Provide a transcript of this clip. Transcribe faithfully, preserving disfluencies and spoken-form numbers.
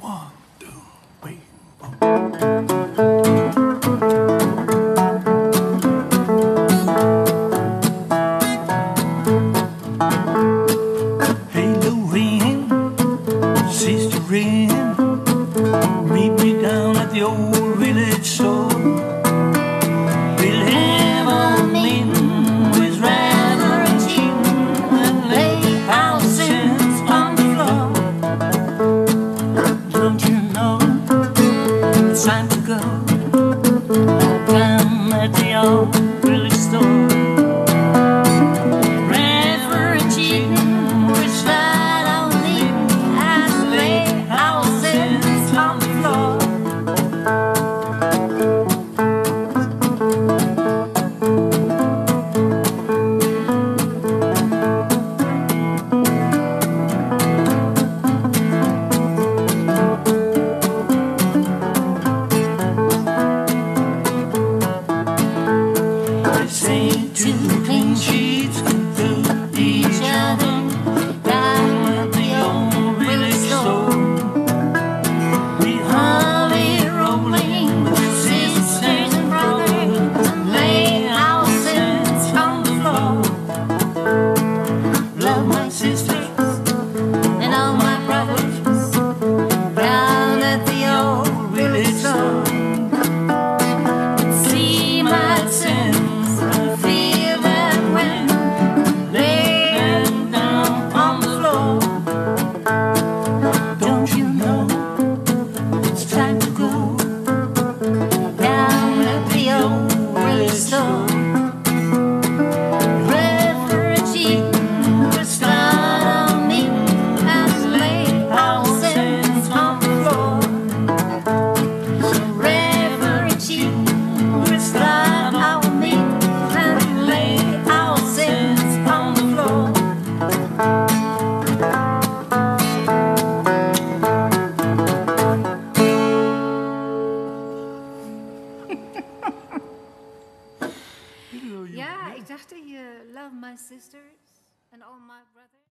One, two, three, four. Hey Lorraine, sister Rain, meet me down at the old village store. We'll have a meeting with rather and cheap and lay our sins on the floor. Don't you know it's time to go down at the old village store? Rather and cheap, which that only and lay our sins on the floor. Say two clean sheets to each other down at the old village store. We hurry rolling with sisters and brothers and lay our sins on the floor. Love my sisters and all my brothers down at the old village store. See my sins. Feel that when lay them down on the floor. Don't you know it's time to go down at the old village store? Refugee, we'll start our meeting and lay our sins on the floor. So refugee, we'll start our meeting and lay our sins on the floor. Ja, ik dacht dat je Love My Sisters and All My Brothers.